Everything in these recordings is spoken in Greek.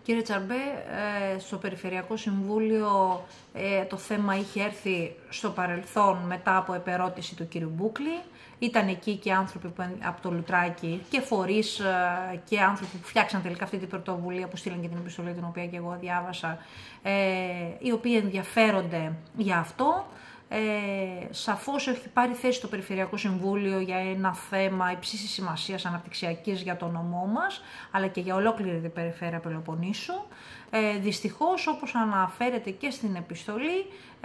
Κύριε Τσαρμπέ, στο Περιφερειακό Συμβούλιο το θέμα είχε έρθει στο παρελθόν μετά από επερώτηση του κύριου Μπούκλη. Ήταν εκεί και άνθρωποι από το Λουτράκι και φορείς και άνθρωποι που φτιάξαν τελικά αυτή την πρωτοβουλία, που στείλαν και την επιστολή την οποία και εγώ διάβασα, οι οποίοι ενδιαφέρονται για αυτό. Σαφώς έχει πάρει θέση το Περιφερειακό Συμβούλιο για ένα θέμα υψίστης σημασίας αναπτυξιακής για το νομό μας, αλλά και για ολόκληρη την περιφέρεια Πελοποννήσου. Δυστυχώς, όπως αναφέρεται και στην επιστολή,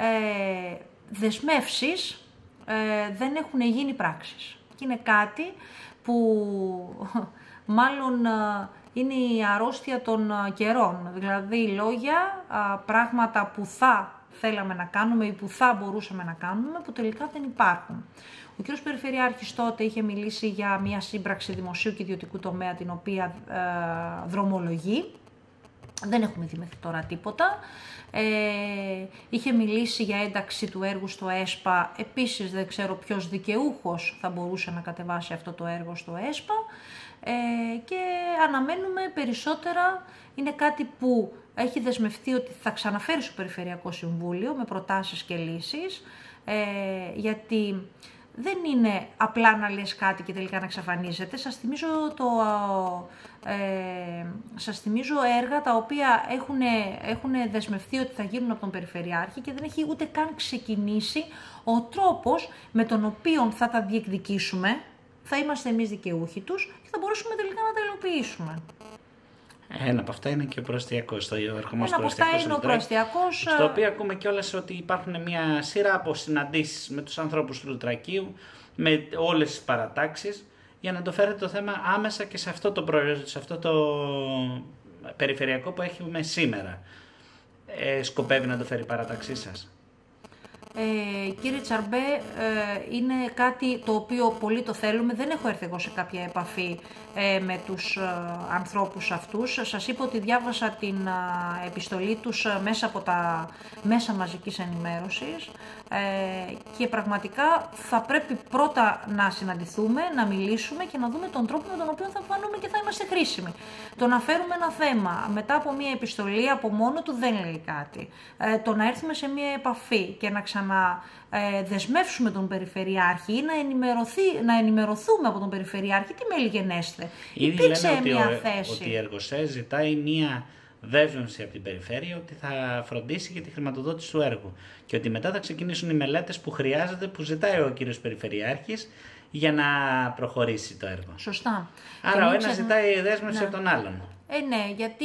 δεσμεύσεις δεν έχουν γίνει πράξεις. Και είναι κάτι που μάλλον είναι η αρρώστια των καιρών, δηλαδή λόγια, πράγματα που θα θέλαμε να κάνουμε ή που θα μπορούσαμε να κάνουμε, που τελικά δεν υπάρχουν. Ο κ. Περιφερειάρχης τότε είχε μιλήσει για μια σύμπραξη δημοσίου και ιδιωτικού τομέα, την οποία δρομολογεί. Δεν έχουμε δει μέχρι τώρα τίποτα. Είχε μιλήσει για ένταξη του έργου στο ΕΣΠΑ. Επίσης δεν ξέρω ποιος δικαιούχος θα μπορούσε να κατεβάσει αυτό το έργο στο ΕΣΠΑ. Και αναμένουμε περισσότερα. Είναι κάτι που έχει δεσμευτεί ότι θα ξαναφέρει στο Περιφερειακό Συμβούλιο με προτάσεις και λύσεις, γιατί δεν είναι απλά να λες κάτι και τελικά να εξαφανίζεται. Σας θυμίζω έργα τα οποία έχουν δεσμευτεί ότι θα γίνουν από τον Περιφερειάρχη και δεν έχει ούτε καν ξεκινήσει ο τρόπος με τον οποίο θα τα διεκδικήσουμε. Θα είμαστε εμείς δικαιούχοι τους και θα μπορούσαμε τελικά να τα υλοποιήσουμε. Ένα από αυτά είναι και ο προαστιακός. Ένα από αυτά είναι ο προαστιακός. Στο οποίο ακούμε κιόλας ότι υπάρχουν μια σειρά από συναντήσεις με τους ανθρώπους του Λουτρακίου, με όλες τις παρατάξεις, για να το φέρετε το θέμα άμεσα και σε αυτό το περιφερειακό που έχουμε σήμερα. Σκοπεύει να το φέρει η παράταξή σας? Κύριε Τσαρμπέ, είναι κάτι το οποίο πολύ το θέλουμε. Δεν έχω έρθει εγώ σε κάποια επαφή με τους ανθρώπους αυτούς. Σας είπα ότι διάβασα την επιστολή τους μέσα από τα μέσα μαζικής ενημέρωσης και πραγματικά θα πρέπει πρώτα να συναντηθούμε, να μιλήσουμε και να δούμε τον τρόπο με τον οποίο θα φανούμε και θα είμαστε χρήσιμοι. Το να φέρουμε ένα θέμα μετά από μια επιστολή από μόνο του δεν λέει κάτι. Το να έρθουμε σε μια επαφή και να δεσμεύσουμε τον Περιφερειάρχη ή να ενημερωθούμε από τον Περιφερειάρχη, τι μελιγενέστε. Ήδη λένε ότι η Εργοσέ ζητάει μια δέσμευση από την Περιφέρεια ότι θα φροντίσει για τη χρηματοδότηση του έργου και ότι μετά θα ξεκινήσουν οι μελέτες που χρειάζεται, που ζητάει ο κύριος Περιφερειάρχης για να προχωρήσει το έργο. Σωστά. Άρα ο ένας ζητάει δέσμευση από τον άλλον. Ναι, γιατί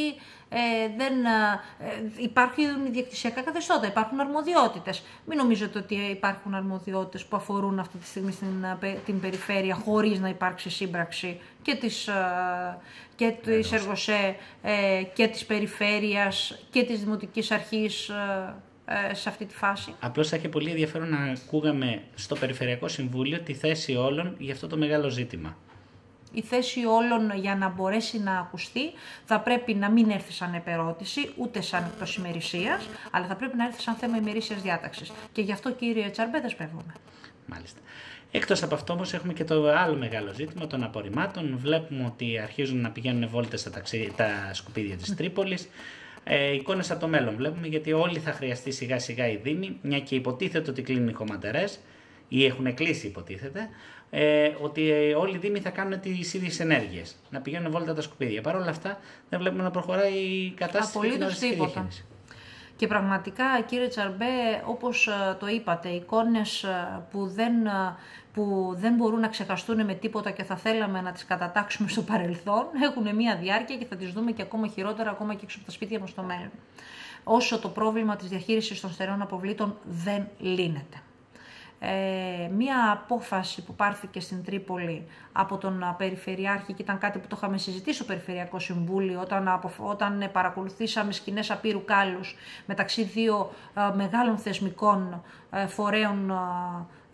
υπάρχουν διεκτησιακά καθεστώτα, υπάρχουν αρμοδιότητες. Μην νομίζετε ότι υπάρχουν αρμοδιότητες που αφορούν αυτή τη στιγμή την περιφέρεια χωρίς να υπάρξει σύμπραξη και της Εργοσέ και της περιφέρειας και της Δημοτικής Αρχής σε αυτή τη φάση. Απλώς θα έχει πολύ ενδιαφέρον να ακούγαμε στο Περιφερειακό Συμβούλιο τη θέση όλων για αυτό το μεγάλο ζήτημα. Η θέση όλων, για να μπορέσει να ακουστεί, θα πρέπει να μην έρθει σαν επερώτηση, ούτε σαν εκτός ημερησίας, αλλά θα πρέπει να έρθει σαν θέμα ημερήσιας διάταξης. Και γι' αυτό, κύριε Τσαρμπέ, δεσμεύομαι. Μάλιστα. Εκτός από αυτό όμως έχουμε και το άλλο μεγάλο ζήτημα των απορριμμάτων. Βλέπουμε ότι αρχίζουν να πηγαίνουν βόλτες τα σκουπίδια της Τρίπολης. Εικόνες από το μέλλον βλέπουμε, γιατί όλοι θα χρειαστεί σιγά σιγά οι δήμοι, μια και υποτίθεται ότι κλείνουν οι χωματερές ή έχουν κλείσει υποτίθεται, ότι όλοι οι δήμοι θα κάνουν τις ίδιες ενέργειες, να πηγαίνουν βόλτα τα σκουπίδια. Παρ' όλα αυτά δεν βλέπουμε να προχωράει η κατάσταση. Απολύτως τίποτα. Και πραγματικά, κύριε Τσαρμπέ, όπως το είπατε, εικόνες που δεν μπορούν να ξεχαστούν με τίποτα και θα θέλαμε να τις κατατάξουμε στο παρελθόν, έχουν μία διάρκεια και θα τις δούμε και ακόμα χειρότερα, ακόμα και έξω από τα σπίτια μας στο μέλλον. Όσο το πρόβλημα της διαχείρισης των στερεών αποβλήτων δεν λύνεται. Μία απόφαση που πάρθηκε στην Τρίπολη από τον Περιφερειάρχη, και ήταν κάτι που το είχαμε συζητήσει στο Περιφερειακό Συμβούλιο όταν παρακολουθήσαμε σκηνές απείρου κάλους μεταξύ δύο μεγάλων θεσμικών φορέων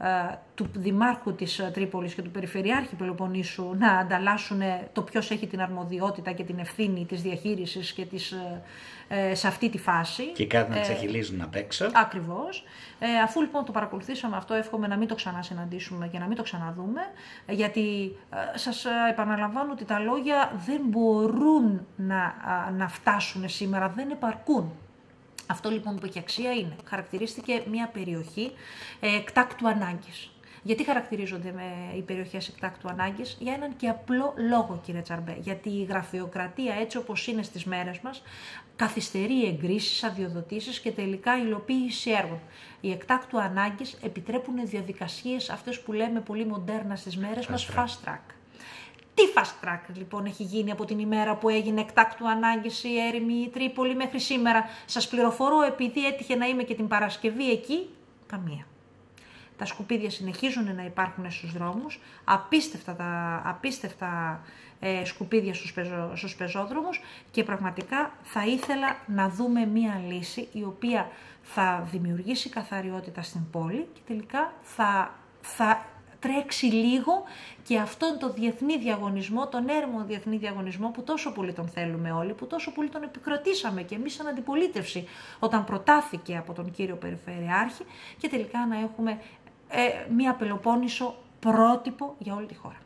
του Δημάρχου της Τρίπολης και του Περιφερειάρχη Πελοποννήσου να ανταλλάσσουν το ποιος έχει την αρμοδιότητα και την ευθύνη της διαχείρισης και σε αυτή τη φάση. Και κάτι να ξεχυλίζουν απ' έξω. Ακριβώς. Αφού λοιπόν το παρακολουθήσαμε αυτό, εύχομαι να μην το ξανασυναντήσουμε και να μην το ξαναδούμε, γιατί σας επαναλαμβάνω ότι τα λόγια δεν μπορούν να φτάσουν σήμερα, δεν επαρκούν. Αυτό λοιπόν που έχει αξία είναι, χαρακτηρίστηκε μια περιοχή εκτάκτου ανάγκης. Γιατί χαρακτηρίζονται οι περιοχές εκτάκτου ανάγκης? Για έναν και απλό λόγο, κύριε Τσαρμπέ. Γιατί η γραφειοκρατία, έτσι όπως είναι στις μέρες μας, καθυστερεί εγκρίσεις, αδειοδοτήσεις και τελικά υλοποίηση έργων. Οι εκτάκτου ανάγκης επιτρέπουν διαδικασίες αυτές που λέμε πολύ μοντέρνα στις μέρες μας, fast track. Τι fast track λοιπόν έχει γίνει από την ημέρα που έγινε εκτάκτου ανάγκης η έρημη η Τρίπολη μέχρι σήμερα? Σας πληροφορώ, επειδή έτυχε να είμαι και την Παρασκευή εκεί, καμία. Τα σκουπίδια συνεχίζουν να υπάρχουν στους δρόμους, απίστευτα σκουπίδια στους πεζόδρομους, και πραγματικά θα ήθελα να δούμε μία λύση η οποία θα δημιουργήσει καθαριότητα στην πόλη και τελικά θα τρέξει λίγο και αυτόν τον διεθνή διαγωνισμό, τον έρημο διεθνή διαγωνισμό που τόσο πολύ τον θέλουμε όλοι, που τόσο πολύ τον επικροτήσαμε και εμείς σαν αντιπολίτευση όταν προτάθηκε από τον κύριο Περιφερειάρχη, και τελικά να έχουμε μία Πελοπόννησο πρότυπο για όλη τη χώρα.